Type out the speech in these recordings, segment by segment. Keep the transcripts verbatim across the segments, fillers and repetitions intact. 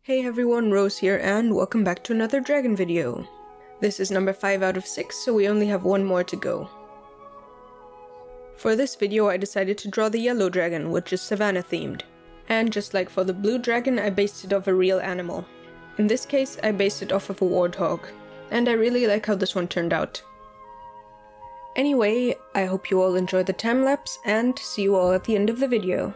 Hey everyone, Rose here, and welcome back to another dragon video. This is number five out of six, so we only have one more to go. For this video I decided to draw the yellow dragon, which is Savannah themed. And just like for the blue dragon, I based it off a real animal. In this case, I based it off of a warthog. And I really like how this one turned out. Anyway, I hope you all enjoy the time lapse, and see you all at the end of the video.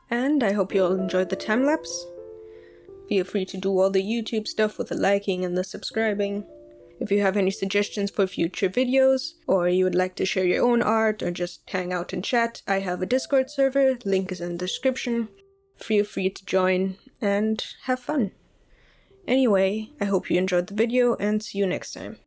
And I hope you all enjoyed the time-lapse. Feel free to do all the YouTube stuff with the liking and the subscribing. If you have any suggestions for future videos, or you would like to share your own art or just hang out and chat, I have a Discord server, link is in the description. Feel free to join and have fun. Anyway, I hope you enjoyed the video and see you next time.